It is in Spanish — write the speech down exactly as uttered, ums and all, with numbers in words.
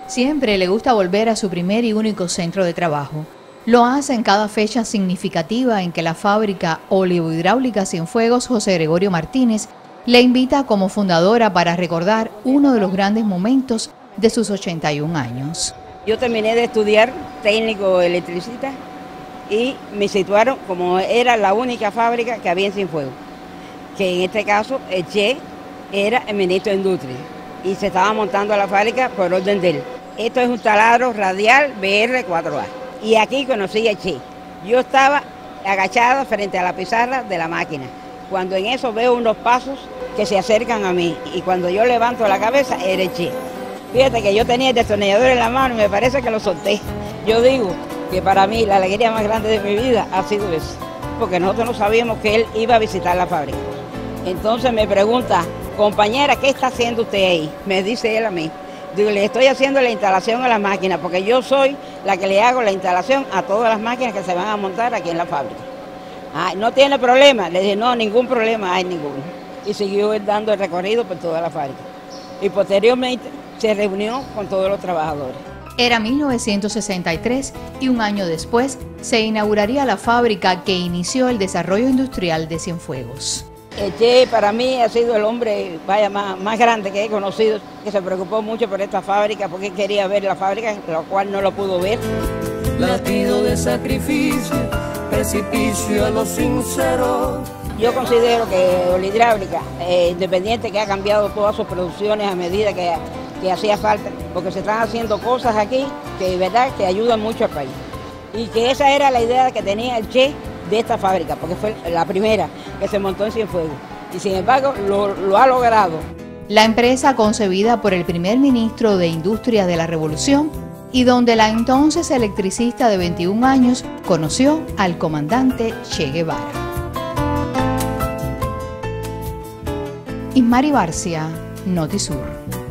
Siempre le gusta volver a su primer y único centro de trabajo. Lo hace en cada fecha significativa en que la fábrica Oleohidráulica Cienfuegos José Gregorio Martínez le invita como fundadora para recordar uno de los grandes momentos de sus ochenta y un años. Yo terminé de estudiar técnico electricista y me situaron como era la única fábrica que había en Cienfuegos, que en este caso el Che era el ministro de Industria y se estaba montando la fábrica por orden de él. Esto es un taladro radial B R cuatro A y aquí conocí a Che. Yo estaba agachada frente a la pizarra de la máquina, cuando en eso veo unos pasos que se acercan a mí y cuando yo levanto la cabeza era el Che. Fíjate que yo tenía el destornillador en la mano y me parece que lo solté. Yo digo que para mí la alegría más grande de mi vida ha sido eso, porque nosotros no sabíamos que él iba a visitar la fábrica. Entonces me pregunta, compañera, ¿qué está haciendo usted ahí? Me dice él a mí. Digo, le estoy haciendo la instalación a las máquinas, porque yo soy la que le hago la instalación a todas las máquinas que se van a montar aquí en la fábrica. Ah, ¿no tiene problema? Le dije, no, ningún problema, hay ninguno. Y siguió él dando el recorrido por toda la fábrica. Y posteriormente se reunió con todos los trabajadores. Era mil novecientos sesenta y tres y un año después se inauguraría la fábrica que inició el desarrollo industrial de Cienfuegos. El Che para mí ha sido el hombre vaya, más, más grande que he conocido, que se preocupó mucho por esta fábrica porque él quería ver la fábrica, lo cual no lo pudo ver. Latido de sacrificio, precipicio a lo sincero. Yo considero que Oleohidráulica, eh, independiente que ha cambiado todas sus producciones a medida que, que hacía falta, porque se están haciendo cosas aquí que de verdad que ayudan mucho al país. Y que esa era la idea que tenía el Che de esta fábrica, porque fue la primera que se montó en Cienfuegos. Y sin embargo lo, lo ha logrado. La empresa concebida por el primer ministro de Industria de la Revolución y donde la entonces electricista de veintiún años conoció al comandante Che Guevara. Ismari Barcia, Notisur.